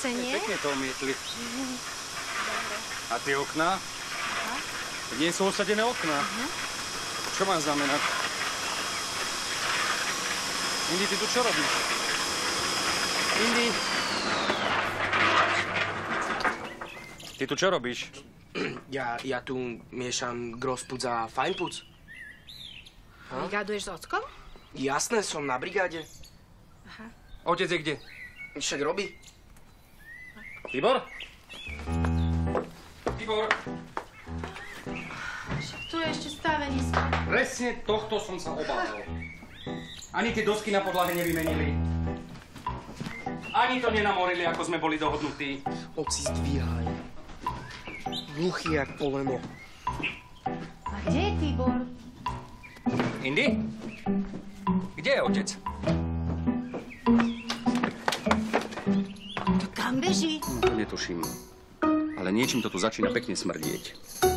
zase nie? Pekne to umietli. A tie okná? Nie sú osadené okná. Čo má znamenať? Indy, ty tu čo robíš? Indy! Ty tu čo robíš? Ja tu miešam Grossputz a Feinputz. Brigáduješ s ockom? Jasné, som na brigáde. Otec je kde? Však robí. Tibor? Tibor! Však tu je ešte stavenisko. Presne tohto som sa obával. Ani tie dosky na podlahe nevymenili. Ani to nenamorili, ako sme boli dohodnutí. Oci, zdvíhaj. Hluchý jak poleno. A kde je Tibor? Indy? Kde je otec? To kam beží? To netuším. Ale niečím to tu začína pekne smrdieť.